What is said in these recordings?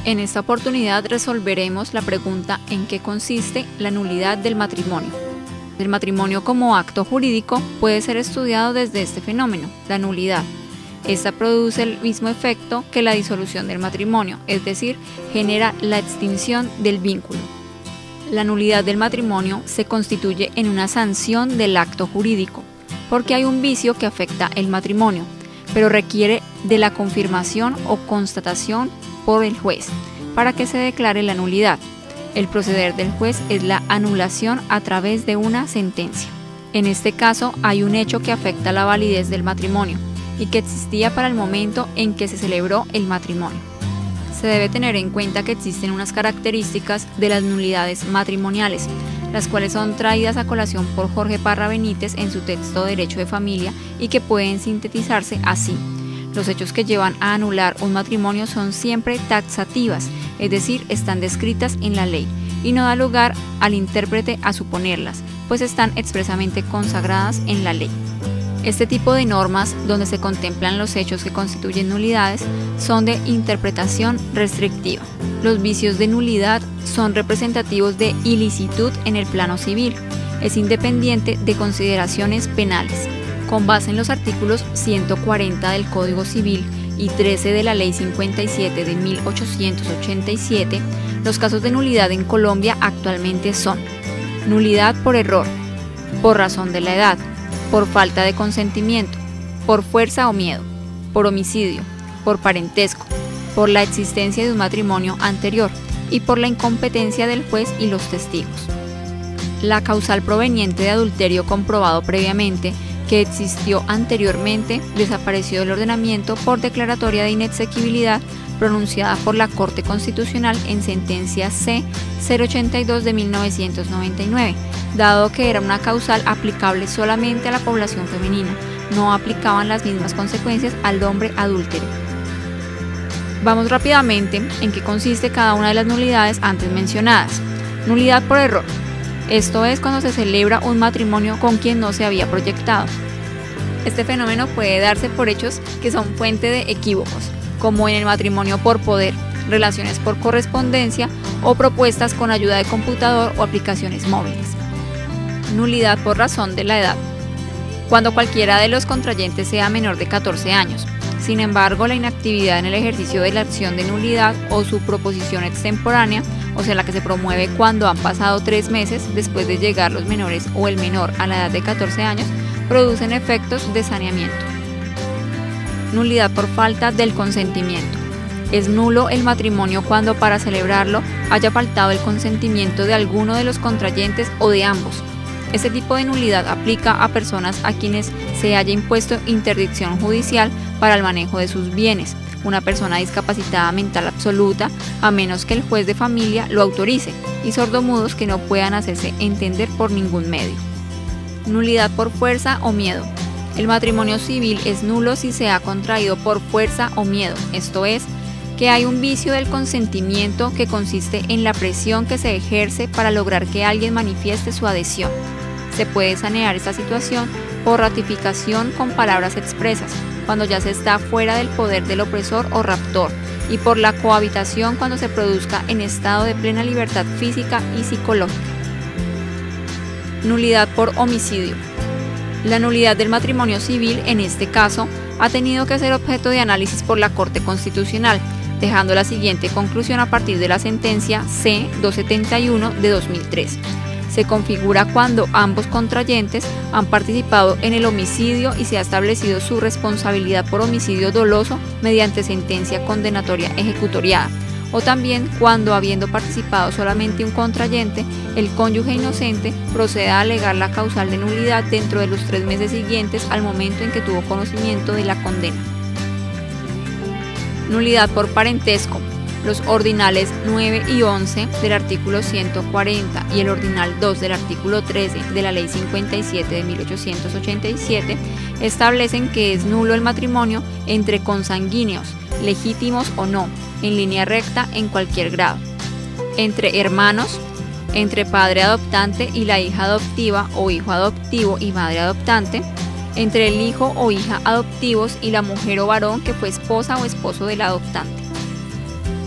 En esta oportunidad resolveremos la pregunta ¿en qué consiste la nulidad del matrimonio? El matrimonio como acto jurídico puede ser estudiado desde este fenómeno, la nulidad. Esta produce el mismo efecto que la disolución del matrimonio, es decir, genera la extinción del vínculo. La nulidad del matrimonio se constituye en una sanción del acto jurídico, porque hay un vicio que afecta el matrimonio, pero requiere de la confirmación o constatación por el juez para que se declare la nulidad. El proceder del juez es la anulación a través de una sentencia. En este caso hay un hecho que afecta la validez del matrimonio y que existía para el momento en que se celebró el matrimonio. Se debe tener en cuenta que existen unas características de las nulidades matrimoniales, las cuales son traídas a colación por Jorge Parra Benítez en su texto Derecho de Familia y que pueden sintetizarse así. Los hechos que llevan a anular un matrimonio son siempre taxativas, es decir, están descritas en la ley y no da lugar al intérprete a suponerlas, pues están expresamente consagradas en la ley. Este tipo de normas, donde se contemplan los hechos que constituyen nulidades, son de interpretación restrictiva. Los vicios de nulidad son representativos de ilicitud en el plano civil. Es independiente de consideraciones penales. Con base en los artículos 140 del Código Civil y 13 de la Ley 57 de 1887, los casos de nulidad en Colombia actualmente son: nulidad por error, por razón de la edad, por falta de consentimiento, por fuerza o miedo, por homicidio, por parentesco, por la existencia de un matrimonio anterior y por la incompetencia del juez y los testigos. La causal proveniente de adulterio comprobado previamente, que existió anteriormente, desapareció del ordenamiento por declaratoria de inexequibilidad pronunciada por la Corte Constitucional en sentencia C-082 de 1999, dado que era una causal aplicable solamente a la población femenina, no aplicaban las mismas consecuencias al hombre adúltero. Vamos rápidamente en qué consiste cada una de las nulidades antes mencionadas. Nulidad por error. Esto es cuando se celebra un matrimonio con quien no se había proyectado. Este fenómeno puede darse por hechos que son fuente de equívocos, como en el matrimonio por poder, relaciones por correspondencia o propuestas con ayuda de computador o aplicaciones móviles. Nulidad por razón de la edad. Cuando cualquiera de los contrayentes sea menor de 14 años. Sin embargo, la inactividad en el ejercicio de la acción de nulidad o su proposición extemporánea, o sea, la que se promueve cuando han pasado 3 meses después de llegar los menores o el menor a la edad de 14 años, producen efectos de saneamiento. Nulidad por falta del consentimiento. Es nulo el matrimonio cuando para celebrarlo haya faltado el consentimiento de alguno de los contrayentes o de ambos. Este tipo de nulidad aplica a personas a quienes se haya impuesto interdicción judicial para el manejo de sus bienes, una persona discapacitada mental absoluta, a menos que el juez de familia lo autorice, y sordomudos que no puedan hacerse entender por ningún medio. Nulidad por fuerza o miedo. El matrimonio civil es nulo si se ha contraído por fuerza o miedo, esto es, que hay un vicio del consentimiento que consiste en la presión que se ejerce para lograr que alguien manifieste su adhesión. Se puede sanear esta situación por ratificación con palabras expresas, cuando ya se está fuera del poder del opresor o raptor, y por la cohabitación cuando se produzca en estado de plena libertad física y psicológica. Nulidad por homicidio. La nulidad del matrimonio civil, en este caso, ha tenido que ser objeto de análisis por la Corte Constitucional, dejando la siguiente conclusión a partir de la sentencia C-271 de 2003. Se configura cuando ambos contrayentes han participado en el homicidio y se ha establecido su responsabilidad por homicidio doloso mediante sentencia condenatoria ejecutoriada, o también cuando, habiendo participado solamente un contrayente, el cónyuge inocente proceda a alegar la causal de nulidad dentro de los 3 meses siguientes al momento en que tuvo conocimiento de la condena. Nulidad por parentesco. Los ordinales 9 y 11 del artículo 140 y el ordinal 2 del artículo 13 de la Ley 57 de 1887 establecen que es nulo el matrimonio entre consanguíneos, legítimos o no, en línea recta en cualquier grado, entre hermanos, entre padre adoptante y la hija adoptiva o hijo adoptivo y madre adoptante, entre el hijo o hija adoptivos y la mujer o varón que fue esposa o esposo del adoptante.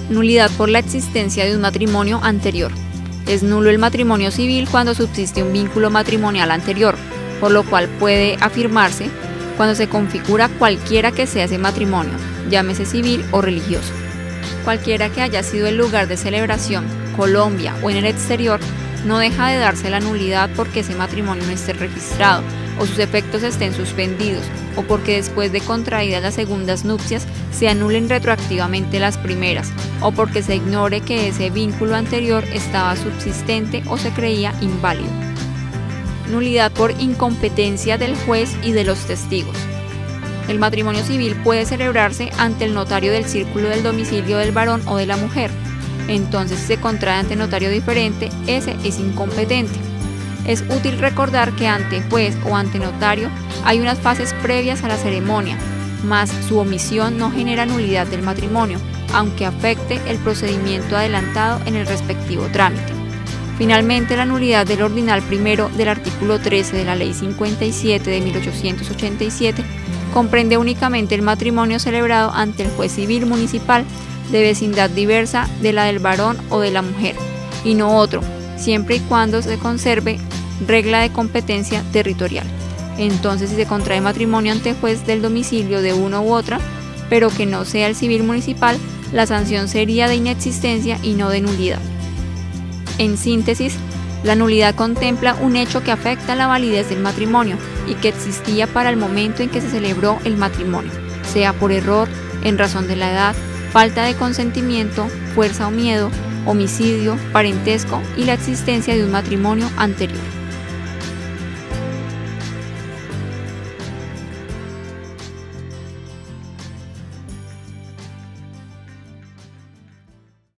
Nulidad por la existencia de un matrimonio anterior. Es nulo el matrimonio civil cuando subsiste un vínculo matrimonial anterior, por lo cual puede afirmarse cuando se configura cualquiera que sea ese matrimonio, llámese civil o religioso. Cualquiera que haya sido el lugar de celebración, Colombia o en el exterior, no deja de darse la nulidad porque ese matrimonio no esté registrado, o sus efectos estén suspendidos, o porque después de contraídas las segundas nupcias se anulen retroactivamente las primeras, o porque se ignore que ese vínculo anterior estaba subsistente o se creía inválido. Nulidad por incompetencia del juez y de los testigos. El matrimonio civil puede celebrarse ante el notario del círculo del domicilio del varón o de la mujer. Entonces, si se contrae ante notario diferente, ese es incompetente. Es útil recordar que ante juez o ante notario hay unas fases previas a la ceremonia, mas su omisión no genera nulidad del matrimonio, aunque afecte el procedimiento adelantado en el respectivo trámite. Finalmente, la nulidad del ordinal primero del artículo 13 de la Ley 57 de 1887 comprende únicamente el matrimonio celebrado ante el juez civil municipal de vecindad diversa de la del varón o de la mujer, y no otro, siempre y cuando se conserve regla de competencia territorial. Entonces, si se contrae matrimonio ante juez del domicilio de uno u otra, pero que no sea el civil municipal, la sanción sería de inexistencia y no de nulidad. En síntesis, la nulidad contempla un hecho que afecta la validez del matrimonio y que existía para el momento en que se celebró el matrimonio, sea por error, en razón de la edad, falta de consentimiento, fuerza o miedo, homicidio, parentesco y la existencia de un matrimonio anterior.